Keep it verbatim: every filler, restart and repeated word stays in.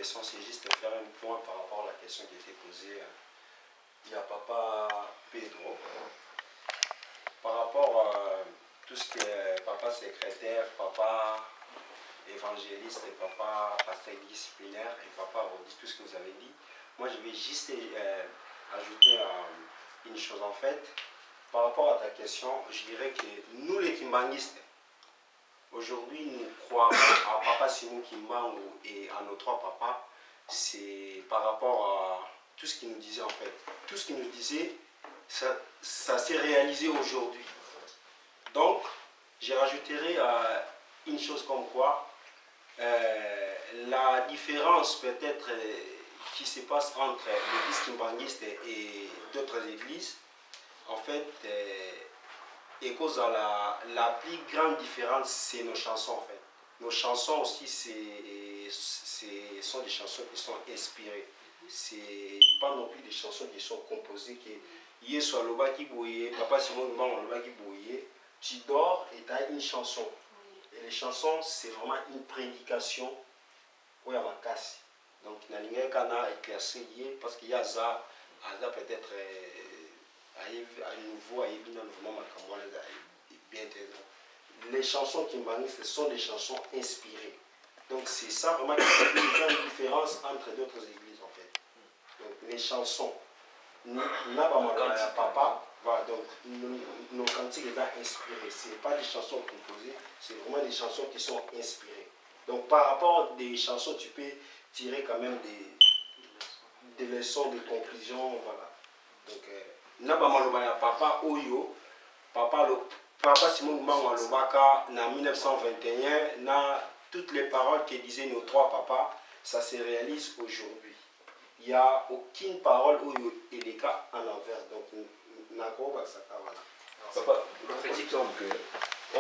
question, c'est juste de faire un point par rapport à la question qui a été posée. Il y a papa Pedro. Par rapport à tout ce qui est papa secrétaire, papa évangéliste, et papa pasteur disciplinaire et papa redit tout ce que vous avez dit. Moi, je vais juste euh, ajouter euh, une chose en fait. Par rapport à ta question, je dirais que nous les kimbangistes, aujourd'hui, nous croyons à Papa Simon Kimbangu et à nos trois papas. C'est par rapport à tout ce qu'il nous disait en fait. Tout ce qu'il nous disait, ça, ça s'est réalisé aujourd'hui. Donc, je rajouterai euh, une chose comme quoi, euh, la différence peut-être euh, qui se passe entre l'église kimbanguiste et, et d'autres églises, en fait, euh, et cause à la, la plus grande différence, c'est nos chansons en fait. Nos chansons aussi, c'est sont des chansons qui sont inspirées. C'est pas non plus des chansons qui sont composées qui hier soit le bas qui bouillait, papa Simon le bas qui bouillait. Tu dors et tu as une chanson. Et les chansons, c'est vraiment une prédication. Oui, à ma casse. Donc, il y a un éclairci parce qu'il y a ça, peut-être à nouveau, à bien les chansons qui m'animent, ce sont des chansons inspirées. Donc, c'est ça vraiment qui fait une grande différence entre d'autres églises en fait. Donc, les chansons, nous, papa, voilà, donc nos, nos cantiques sont inspirés. Ce n'est pas des chansons composées, c'est vraiment des chansons qui sont inspirées. Donc par rapport à des chansons, tu peux tirer quand même des, des leçons, des conclusions. Voilà. Donc, euh, papa Oyo, papa, le, papa Simon Mangalobaka, en mille neuf cent vingt et un, na, toutes les paroles que disaient nos trois papas, ça se réalise aujourd'hui. Il n'y a aucune parole où il est cas en envers. Donc, Papa, prophétique, donc,